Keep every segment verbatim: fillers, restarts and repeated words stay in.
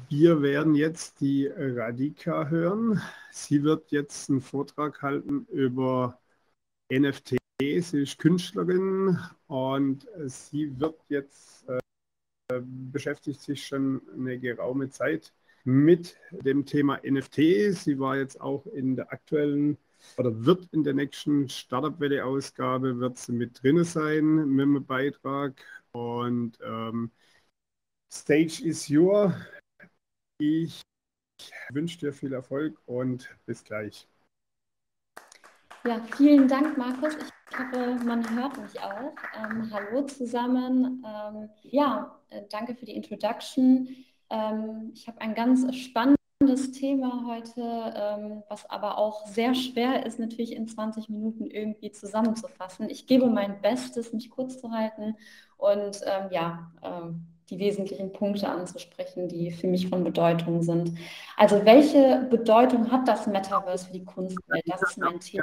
Wir werden jetzt die Radhika hören. Sie wird jetzt einen Vortrag halten über N F T. Sie ist Künstlerin und sie wird jetzt, äh, beschäftigt sich schon eine geraume Zeit mit dem Thema N F T. Sie war jetzt auch in der aktuellen oder wird in der nächsten Startup-Welle-Ausgabe wird sie mit drin sein mit einem Beitrag. Und ähm, Stage is your. Ich wünsche dir viel Erfolg und bis gleich. Ja, vielen Dank, Markus. Ich hoffe, man hört mich auch. Ähm, hallo zusammen. Ähm, ja, äh, danke für die Introduction. Ähm, ich habe ein ganz spannendes Thema heute, ähm, was aber auch sehr schwer ist, natürlich in zwanzig Minuten irgendwie zusammenzufassen. Ich gebe mein Bestes, mich kurz zu halten und ähm, ja, ähm, die wesentlichen Punkte anzusprechen, die für mich von Bedeutung sind. Also welche Bedeutung hat das Metaverse für die Kunstwelt? Das ist mein Thema.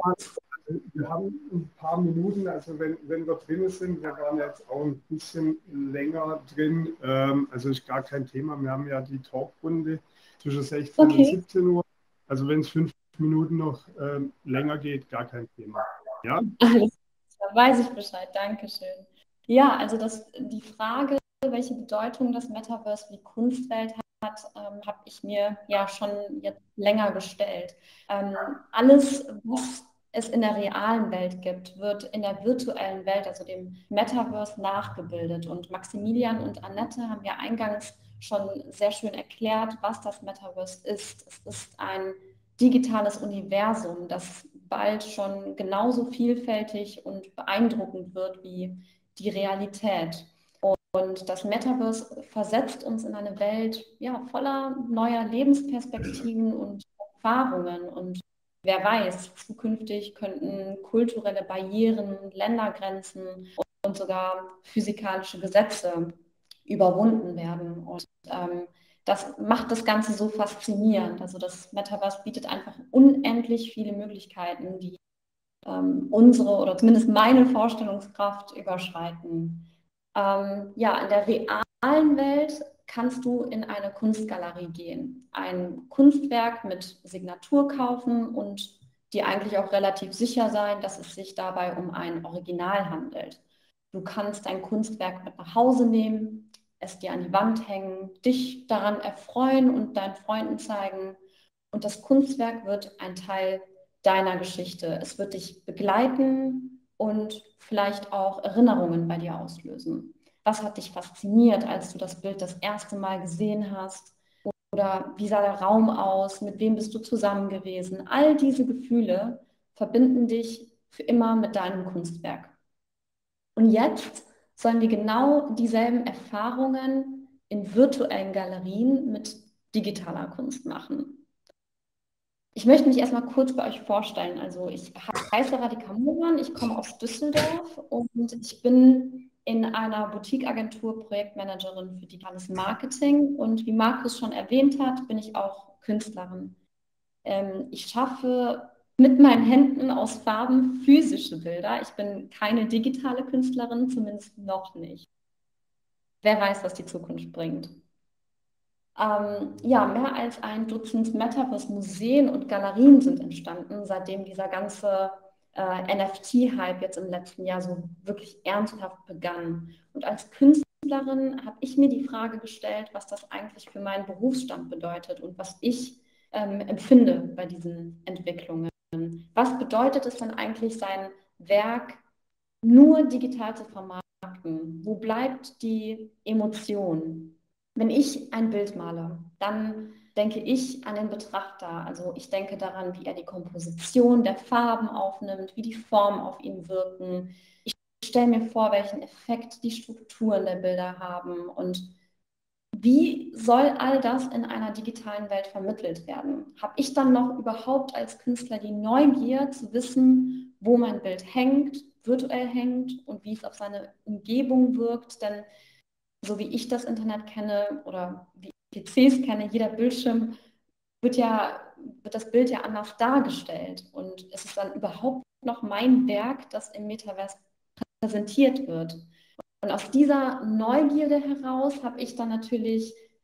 Wir haben ein paar Minuten, also wenn, wenn wir drin sind, wir waren jetzt auch ein bisschen länger drin, ähm, also ist gar kein Thema. Wir haben ja die Talkrunde zwischen sechzehn Okay. und siebzehn Uhr. Also wenn es fünf Minuten noch ähm, länger geht, gar kein Thema. Ja? Alles klar, weiß ich Bescheid. Dankeschön. Ja, also das, die Frage, welche Bedeutung das Metaverse für die Kunstwelt hat, ähm, habe ich mir ja schon jetzt länger gestellt. Ähm, alles, was es in der realen Welt gibt, wird in der virtuellen Welt, also dem Metaverse, nachgebildet. Und Maximilian und Annette haben ja eingangs schon sehr schön erklärt, was das Metaverse ist. Es ist ein digitales Universum, das bald schon genauso vielfältig und beeindruckend wird wie die Realität. Und das Metaverse versetzt uns in eine Welt ja, voller neuer Lebensperspektiven und Erfahrungen. Und wer weiß, zukünftig könnten kulturelle Barrieren, Ländergrenzen und sogar physikalische Gesetze überwunden werden. Und ähm, das macht das Ganze so faszinierend. Also das Metaverse bietet einfach unendlich viele Möglichkeiten, die ähm, unsere oder zumindest meine Vorstellungskraft überschreiten. Ähm, ja, in der realen Welt kannst du in eine Kunstgalerie gehen, ein Kunstwerk mit Signatur kaufen und dir eigentlich auch relativ sicher sein, dass es sich dabei um ein Original handelt. Du kannst dein Kunstwerk mit nach Hause nehmen, es dir an die Wand hängen, dich daran erfreuen und deinen Freunden zeigen. Und das Kunstwerk wird ein Teil deiner Geschichte. Es wird dich begleiten und vielleicht auch Erinnerungen bei dir auslösen. Was hat dich fasziniert, als du das Bild das erste Mal gesehen hast? Oder wie sah der Raum aus? Mit wem bist du zusammen gewesen? All diese Gefühle verbinden dich für immer mit deinem Kunstwerk. Und jetzt sollen wir genau dieselben Erfahrungen in virtuellen Galerien mit digitaler Kunst machen. Ich möchte mich erstmal kurz bei euch vorstellen. Also ich heiße Radhika Muran, ich komme aus Düsseldorf und ich bin in einer Boutique-Agentur Projektmanagerin für digitales Marketing. Und wie Markus schon erwähnt hat, bin ich auch Künstlerin. Ähm, ich schaffe mit meinen Händen aus Farben physische Bilder. Ich bin keine digitale Künstlerin, zumindest noch nicht. Wer weiß, was die Zukunft bringt. Ähm, ja, mehr als ein Dutzend Metaverse-Museen und Galerien sind entstanden, seitdem dieser ganze äh, N F T-Hype jetzt im letzten Jahr so wirklich ernsthaft begann. Und als Künstlerin habe ich mir die Frage gestellt, was das eigentlich für meinen Berufsstand bedeutet und was ich ähm, empfinde bei diesen Entwicklungen. Was bedeutet es denn eigentlich, sein Werk nur digital zu vermarkten? Wo bleibt die Emotion? Wenn ich ein Bild male, dann denke ich an den Betrachter. Also ich denke daran, wie er die Komposition der Farben aufnimmt, wie die Formen auf ihn wirken. Ich stelle mir vor, welchen Effekt die Strukturen der Bilder haben und wie soll all das in einer digitalen Welt vermittelt werden? Habe ich dann noch überhaupt als Künstler die Neugier zu wissen, wo mein Bild hängt, virtuell hängt und wie es auf seine Umgebung wirkt? Denn so wie ich das Internet kenne oder wie ich P Cs kenne, jeder Bildschirm wird ja, wird das Bild ja anders dargestellt. Und es ist dann überhaupt noch mein Werk, das im Metaverse präsentiert wird. Und aus dieser Neugierde heraus habe ich dann natürlich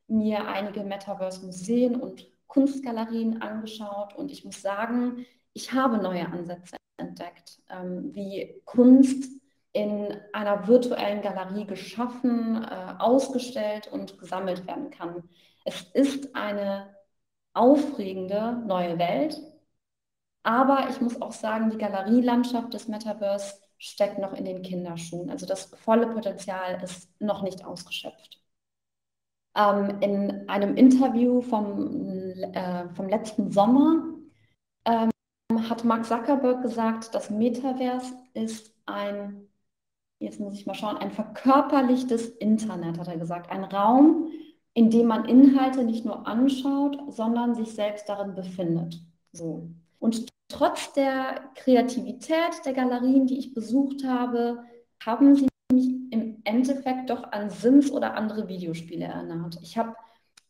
mir einige Metaverse-Museen und Kunstgalerien angeschaut und ich muss sagen, ich habe neue Ansätze entdeckt, ähm, wie Kunst in einer virtuellen Galerie geschaffen, äh, ausgestellt und gesammelt werden kann. Es ist eine aufregende neue Welt, aber ich muss auch sagen, die Galerielandschaft des Metaverse steckt noch in den Kinderschuhen. Also das volle Potenzial ist noch nicht ausgeschöpft. Ähm, in einem Interview vom, äh, vom letzten Sommer ähm, hat Mark Zuckerberg gesagt, das Metaverse ist ein, jetzt muss ich mal schauen, ein verkörperlichtes Internet, hat er gesagt. Ein Raum, in dem man Inhalte nicht nur anschaut, sondern sich selbst darin befindet. So. Und trotz der Kreativität der Galerien, die ich besucht habe, haben sie mich im Endeffekt doch an Sims oder andere Videospiele erinnert. Ich habe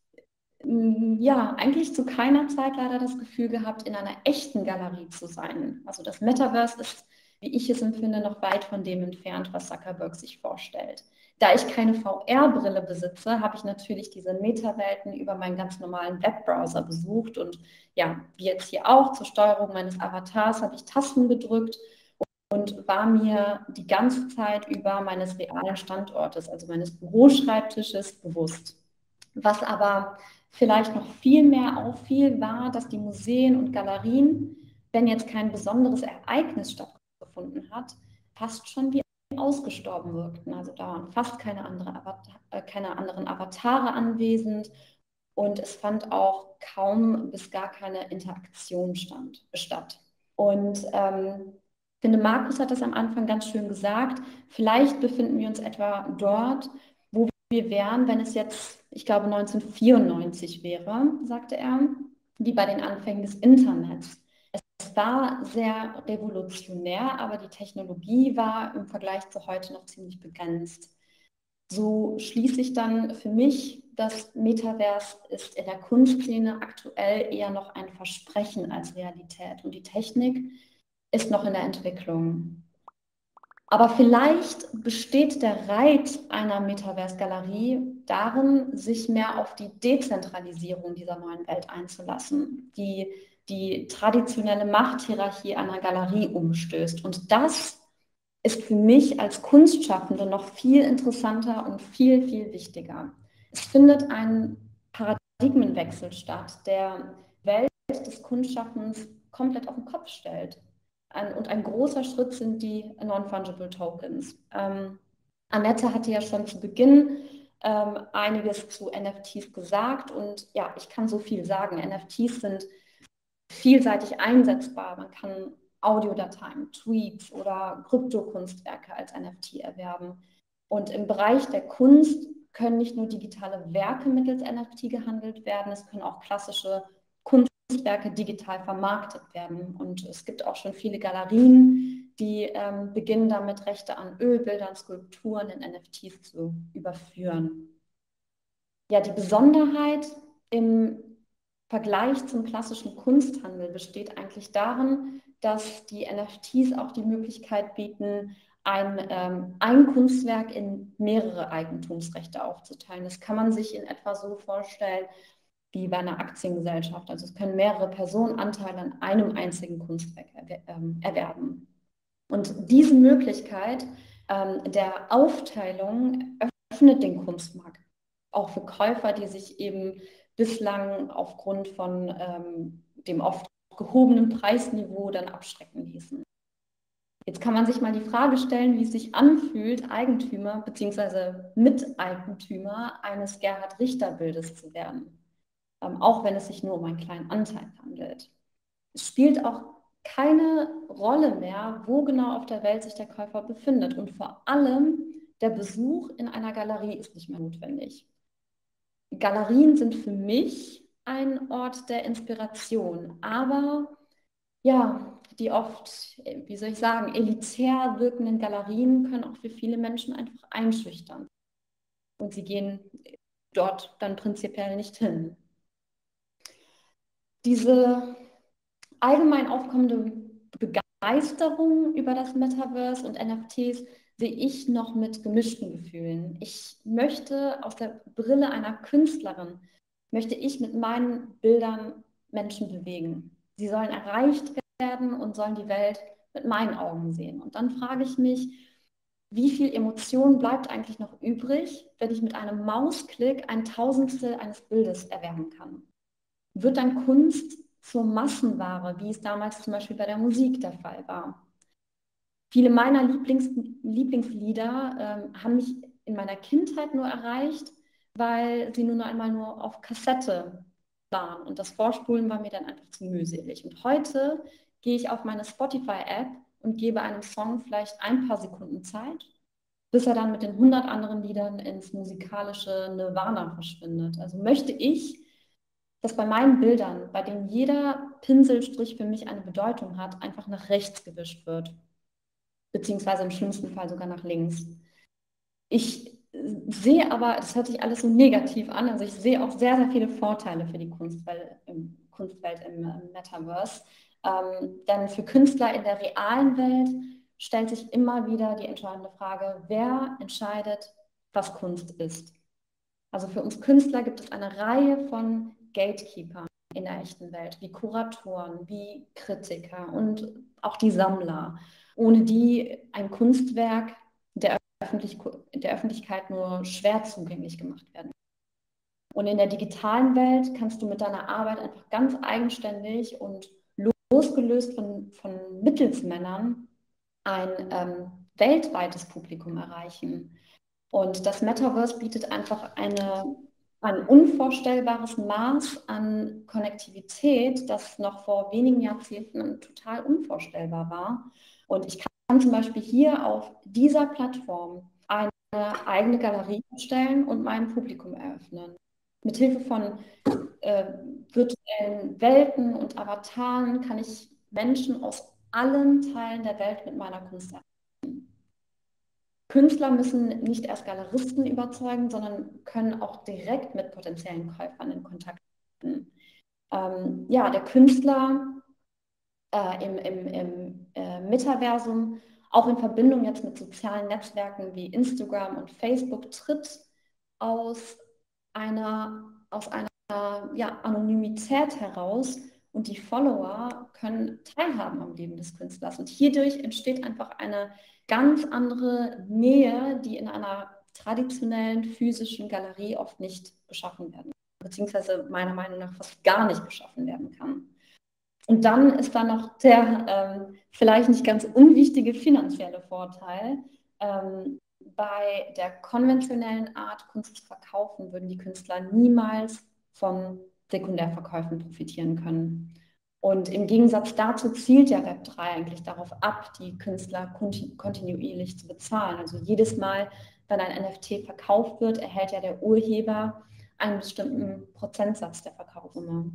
ja eigentlich zu keiner Zeit leider das Gefühl gehabt, in einer echten Galerie zu sein. Also das Metaverse ist, wie ich es empfinde, noch weit von dem entfernt, was Zuckerberg sich vorstellt. Da ich keine V R-Brille besitze, habe ich natürlich diese Metawelten über meinen ganz normalen Webbrowser besucht und ja, wie jetzt hier auch zur Steuerung meines Avatars habe ich Tasten gedrückt und war mir die ganze Zeit über meines realen Standortes, also meines Büroschreibtisches, bewusst. Was aber vielleicht noch viel mehr auffiel, war, dass die Museen und Galerien, wenn jetzt kein besonderes Ereignis stattgefunden hat, fast schon wie ausgestorben wirkten. Also da waren fast keine, andere Avatar, äh, keine anderen Avatare anwesend und es fand auch kaum bis gar keine Interaktion stand, statt. Und ähm, ich finde, Markus hat das am Anfang ganz schön gesagt. Vielleicht befinden wir uns etwa dort, wo wir wären, wenn es jetzt, ich glaube, neunzehnhundertvierundneunzig wäre, sagte er, wie bei den Anfängen des Internets. Es war sehr revolutionär, aber die Technologie war im Vergleich zu heute noch ziemlich begrenzt. So schließe ich dann für mich, das Metaverse ist in der Kunstszene aktuell eher noch ein Versprechen als Realität und die Technik ist noch in der Entwicklung. Aber vielleicht besteht der Reiz einer Metaverse-Galerie darin, sich mehr auf die Dezentralisierung dieser neuen Welt einzulassen, die die traditionelle Machthierarchie einer Galerie umstößt. Und das ist für mich als Kunstschaffende noch viel interessanter und viel, viel wichtiger. Es findet ein Paradigmenwechsel statt, der die Welt des Kunstschaffens komplett auf den Kopf stellt. Ein, und ein großer Schritt sind die Non-Fungible Tokens. Ähm, Annette hatte ja schon zu Beginn ähm, einiges zu N F Ts gesagt und ja, ich kann so viel sagen. N F Ts sind vielseitig einsetzbar. Man kann Audiodateien, Tweets oder Kryptokunstwerke als N F T erwerben. Und im Bereich der Kunst können nicht nur digitale Werke mittels N F T gehandelt werden, es können auch klassische Kunstwerke digital vermarktet werden. Und es gibt auch schon viele Galerien, die ähm, beginnen damit, Rechte an Ölbildern, Skulpturen in N F Ts zu überführen. Ja, die Besonderheit im Vergleich zum klassischen Kunsthandel besteht eigentlich darin, dass die N F Ts auch die Möglichkeit bieten, ein, ähm, ein Kunstwerk in mehrere Eigentumsrechte aufzuteilen. Das kann man sich in etwa so vorstellen wie bei einer Aktiengesellschaft. Also es können mehrere Personen Anteile an einem einzigen Kunstwerk erwer ähm, erwerben. Und diese Möglichkeit ähm, der Aufteilung öffnet den Kunstmarkt auch für Käufer, die sich eben bislang aufgrund von ähm, dem oft gehobenen Preisniveau dann abschrecken ließen. Jetzt kann man sich mal die Frage stellen, wie es sich anfühlt, Eigentümer bzw. Miteigentümer eines Gerhard-Richter-Bildes zu werden, ähm, auch wenn es sich nur um einen kleinen Anteil handelt. Es spielt auch keine Rolle mehr, wo genau auf der Welt sich der Käufer befindet und vor allem der Besuch in einer Galerie ist nicht mehr notwendig. Galerien sind für mich ein Ort der Inspiration, aber ja, die oft, wie soll ich sagen, elitär wirkenden Galerien können auch für viele Menschen einfach einschüchtern. Und sie gehen dort dann prinzipiell nicht hin. Diese allgemein aufkommende Begeisterung über das Metaverse und N F Ts sehe ich noch mit gemischten Gefühlen. Ich möchte aus der Brille einer Künstlerin, möchte ich mit meinen Bildern Menschen bewegen. Sie sollen erreicht werden und sollen die Welt mit meinen Augen sehen. Und dann frage ich mich, wie viel Emotion bleibt eigentlich noch übrig, wenn ich mit einem Mausklick ein Tausendstel eines Bildes erwärmen kann? Wird dann Kunst zur Massenware, wie es damals zum Beispiel bei der Musik der Fall war? Viele meiner Lieblings Lieblingslieder ähm, haben mich in meiner Kindheit nur erreicht, weil sie nun einmal nur auf Kassette waren. Und das Vorspulen war mir dann einfach zu mühselig. Und heute gehe ich auf meine Spotify-App und gebe einem Song vielleicht ein paar Sekunden Zeit, bis er dann mit den hundert anderen Liedern ins musikalische Nirvana verschwindet. Also möchte ich, dass bei meinen Bildern, bei denen jeder Pinselstrich für mich eine Bedeutung hat, einfach nach rechts gewischt wird. Beziehungsweise im schlimmsten Fall sogar nach links. Ich sehe aber, das hört sich alles so negativ an, also ich sehe auch sehr, sehr viele Vorteile für die Kunstwelt im, Kunstwelt im, im Metaverse. Ähm, denn für Künstler in der realen Welt stellt sich immer wieder die entscheidende Frage, wer entscheidet, was Kunst ist. Also für uns Künstler gibt es eine Reihe von Gatekeepern in der echten Welt, wie Kuratoren, wie Kritiker und auch die Sammler, ohne die ein Kunstwerk der, Öffentlich der Öffentlichkeit nur schwer zugänglich gemacht werden. Und in der digitalen Welt kannst du mit deiner Arbeit einfach ganz eigenständig und losgelöst von, von Mittelsmännern ein ähm, weltweites Publikum erreichen. Und das Metaverse bietet einfach eine, ein unvorstellbares Maß an Konnektivität, das noch vor wenigen Jahrzehnten total unvorstellbar war. Und ich kann zum Beispiel hier auf dieser Plattform eine eigene Galerie erstellen und meinem Publikum eröffnen. Mithilfe von äh, virtuellen Welten und Avataren kann ich Menschen aus allen Teilen der Welt mit meiner Kunst erreichen. Künstler müssen nicht erst Galeristen überzeugen, sondern können auch direkt mit potenziellen Käufern in Kontakt treten. Ähm, ja, der Künstler äh, im, im, im äh, Metaversum, auch in Verbindung jetzt mit sozialen Netzwerken wie Instagram und Facebook, tritt aus einer, aus einer ja, Anonymität heraus und die Follower können teilhaben am Leben des Künstlers. Und hierdurch entsteht einfach eine ganz andere Nähe, die in einer traditionellen physischen Galerie oft nicht geschaffen werden, beziehungsweise meiner Meinung nach fast gar nicht geschaffen werden kann. Und dann ist da noch der ähm, vielleicht nicht ganz unwichtige finanzielle Vorteil. Ähm, bei der konventionellen Art, Kunst zu verkaufen, würden die Künstler niemals von Sekundärverkäufen profitieren können. Und im Gegensatz dazu zielt ja Web drei eigentlich darauf ab, die Künstler kontinuierlich zu bezahlen. Also jedes Mal, wenn ein N F T verkauft wird, erhält ja der Urheber einen bestimmten Prozentsatz der Verkaufssumme.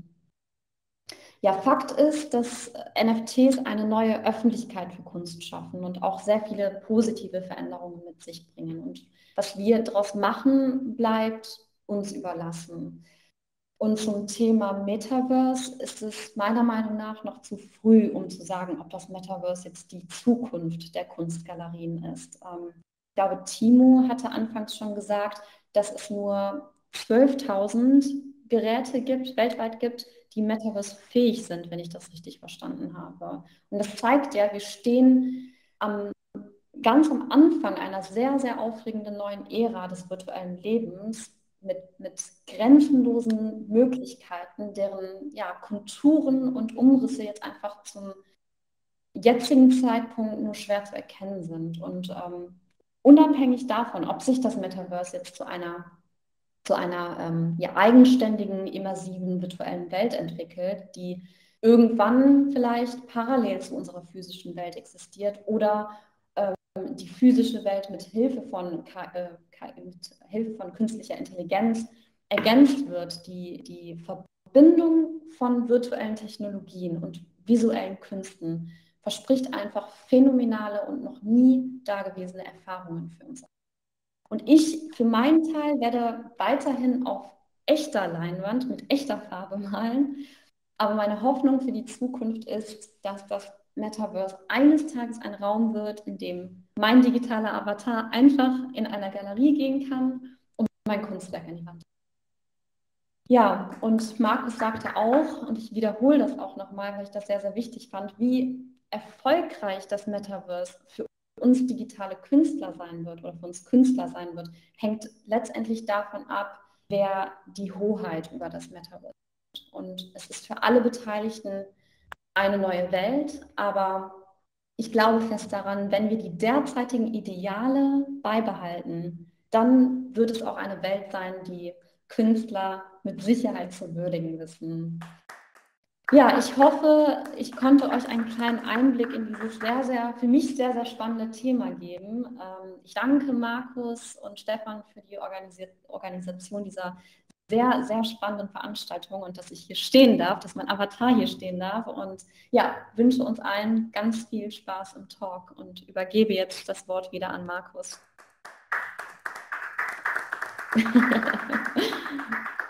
Ja, Fakt ist, dass N F Ts eine neue Öffentlichkeit für Kunst schaffen und auch sehr viele positive Veränderungen mit sich bringen. Und was wir daraus machen, bleibt uns überlassen. Und zum Thema Metaverse ist es meiner Meinung nach noch zu früh, um zu sagen, ob das Metaverse jetzt die Zukunft der Kunstgalerien ist. Ähm, ich glaube, Timo hatte anfangs schon gesagt, dass es nur zwölftausend Geräte gibt, weltweit gibt, die Metaverse-fähig sind, wenn ich das richtig verstanden habe. Und das zeigt ja, wir stehen am, ganz am Anfang einer sehr, sehr aufregenden neuen Ära des virtuellen Lebens mit, mit grenzenlosen Möglichkeiten, deren ja, Konturen und Umrisse jetzt einfach zum jetzigen Zeitpunkt nur schwer zu erkennen sind. Und ähm, unabhängig davon, ob sich das Metaverse jetzt zu einer zu einer ähm, ja, eigenständigen, immersiven, virtuellen Welt entwickelt, die irgendwann vielleicht parallel zu unserer physischen Welt existiert oder ähm, die physische Welt mit Hilfe von, äh, mit Hilfe von künstlicher Intelligenz ergänzt wird. Die, die Verbindung von virtuellen Technologien und visuellen Künsten verspricht einfach phänomenale und noch nie dagewesene Erfahrungen für uns. Und ich für meinen Teil werde weiterhin auf echter Leinwand mit echter Farbe malen. Aber meine Hoffnung für die Zukunft ist, dass das Metaverse eines Tages ein Raum wird, in dem mein digitaler Avatar einfach in einer Galerie gehen kann und mein Kunstwerk in die Wand. Ja, und Markus sagte auch, und ich wiederhole das auch nochmal, weil ich das sehr, sehr wichtig fand, wie erfolgreich das Metaverse für uns digitale Künstler sein wird oder für uns Künstler sein wird, hängt letztendlich davon ab, wer die Hoheit über das Metaverse hat. Und es ist für alle Beteiligten eine neue Welt, aber ich glaube fest daran, wenn wir die derzeitigen Ideale beibehalten, dann wird es auch eine Welt sein, die Künstler mit Sicherheit zu würdigen wissen. Ja, ich hoffe, ich konnte euch einen kleinen Einblick in dieses sehr, sehr, für mich sehr, sehr spannende Thema geben. Ähm, ich danke Markus und Stefan für die Organis- Organisation dieser sehr, sehr spannenden Veranstaltung und dass ich hier stehen darf, dass mein Avatar hier stehen darf. Und ja, wünsche uns allen ganz viel Spaß im Talk und übergebe jetzt das Wort wieder an Markus.